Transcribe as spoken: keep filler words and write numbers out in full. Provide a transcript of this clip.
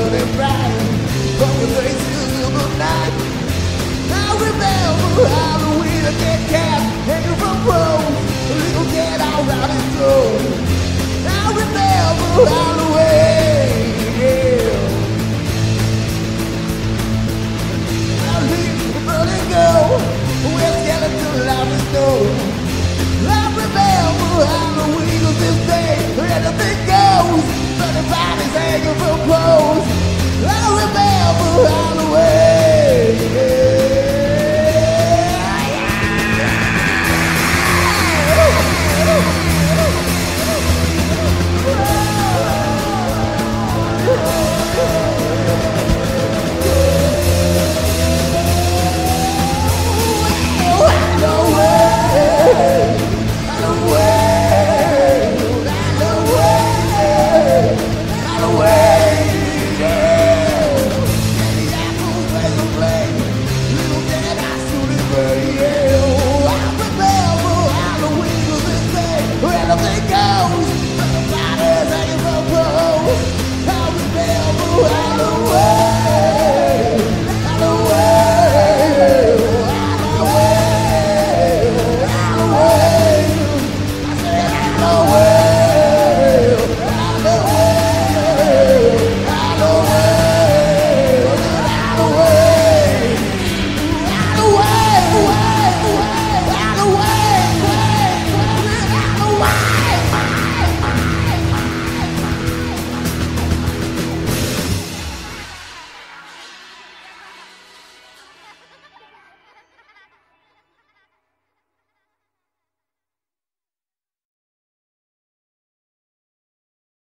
burning bright from the faces of the night. I remember Halloween, a dead cat hanging from poles, a little cat out riding through. I remember Halloween.